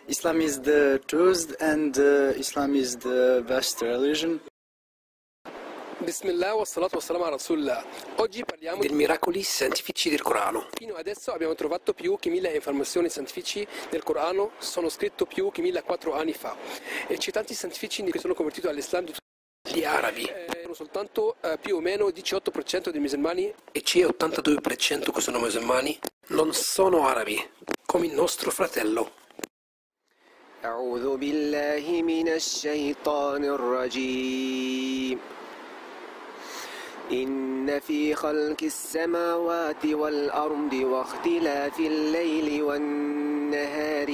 Islam is the truth and Islam is the best religion. Bismillah wassalatu wassalamu ala Rasulullah. Oggi parliamo dei miracoli scientifici del Corano. Fino adesso abbiamo trovato più che 1000 informazioni scientifiche del Corano, sono scritto più che 1400 anni fa. E c'è tanti scientifici che sono convertiti all'Islam, gli arabi. Sono soltanto più o meno 18% dei musulmani e c'è 82% che sono musulmani, non sono arabi, come il nostro fratello. أعوذ بالله من الشيطان الرجيم إن في خلق السماوات والأرض واختلاف الليل والنهار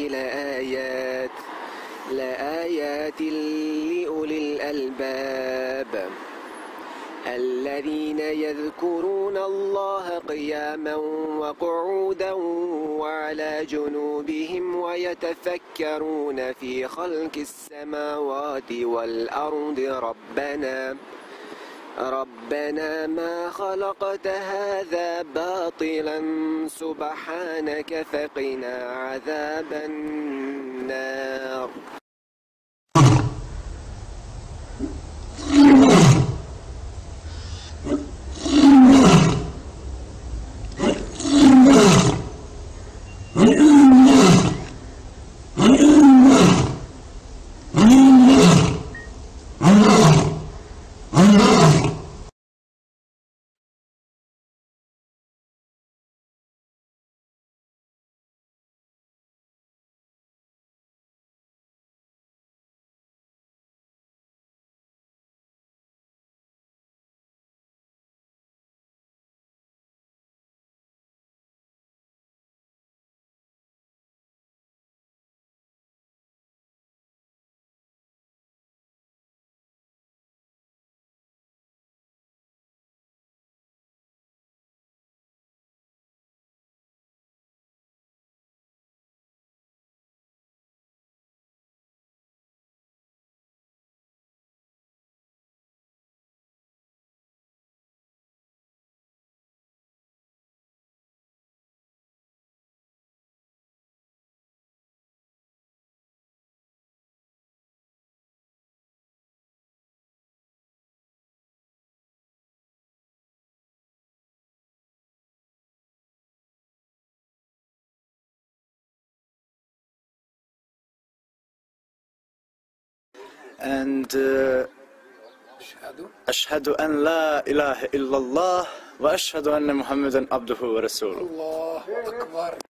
لآيات لأولي الألباب الذين يذكرون الله قياما وقعودا وعلى جنوبهم ويتفكرون في خلق السماوات والأرض ربنا ما خلقت هذا باطلا سبحانك فقنا عذاب النار. And أشهد أن لا إله إلا الله وأشهد أن محمدا عبده ورسوله. الله أكبر.